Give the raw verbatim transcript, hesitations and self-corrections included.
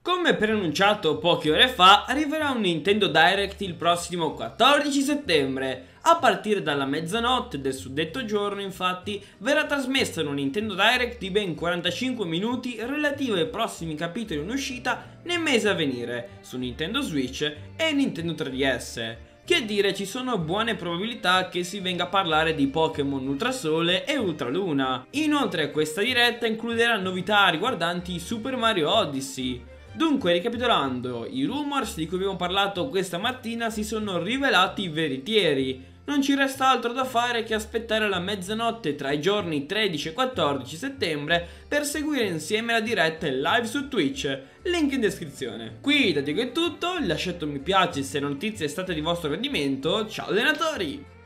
Come preannunciato poche ore fa, arriverà un Nintendo Direct il prossimo quattordici settembre. A partire dalla mezzanotte del suddetto giorno, infatti, verrà trasmessa una Nintendo Direct di ben quarantacinque minuti relativa ai prossimi capitoli in uscita nei mesi a venire su Nintendo Switch e Nintendo tre D S. Che dire, ci sono buone probabilità che si venga a parlare di Pokémon Ultrasole e Ultraluna. Inoltre questa diretta includerà novità riguardanti Super Mario Odyssey. Dunque, ricapitolando, i rumors di cui abbiamo parlato questa mattina si sono rivelati veritieri. Non ci resta altro da fare che aspettare la mezzanotte tra i giorni tredici e quattordici settembre per seguire insieme la diretta in live su Twitch, link in descrizione. Qui da Diego è tutto, lasciate un mi piace se la notizia è stata di vostro gradimento, ciao allenatori!